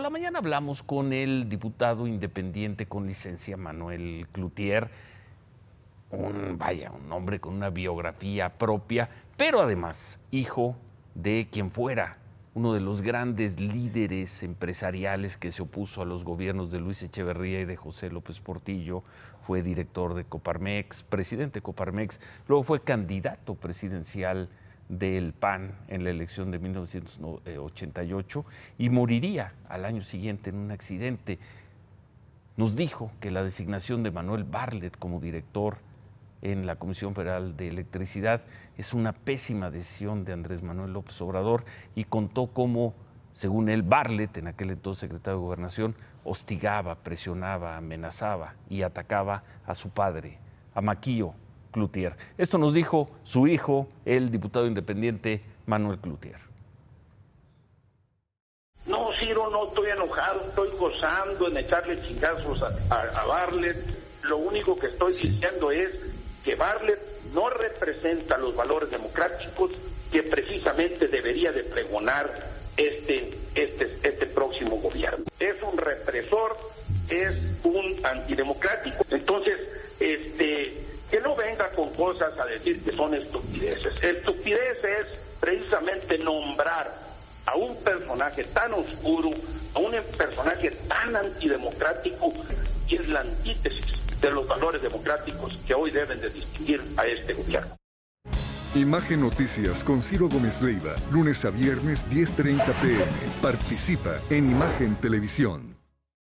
la mañana hablamos con el diputado independiente con licencia Manuel Cloutier, un hombre con una biografía propia, pero además hijo de quien fuera uno de los grandes líderes empresariales que se opuso a los gobiernos de Luis Echeverría y de José López Portillo. Fue director de Coparmex, presidente de Coparmex, luego fue candidato presidencial del PAN en la elección de 1988 y moriría al año siguiente en un accidente. Nos dijo que la designación de Manuel Bartlett como director en la Comisión Federal de Electricidad es una pésima decisión de Andrés Manuel López Obrador y contó cómo, según él, Bartlett, en aquel entonces secretario de Gobernación, hostigaba, presionaba, amenazaba y atacaba a su padre, a Maquillo Cloutier. Esto nos dijo su hijo, el diputado independiente Manuel Cloutier. No, Ciro, no estoy enojado, estoy gozando en echarle chingazos a Bartlett. Lo único que estoy diciendo es que Bartlett no representa los valores democráticos que precisamente debería de pregonar este próximo gobierno. Es un represor, es un antidemocrático. Entonces, que no venga con cosas a decir que son estupideces. Estupidez es precisamente nombrar a un personaje tan oscuro, a un personaje tan antidemocrático, que es la antítesis de los valores democráticos que hoy deben de distinguir a este gobierno. Imagen Noticias con Ciro Gómez Leiva, lunes a viernes 10:30 p.m. Participa en Imagen Televisión.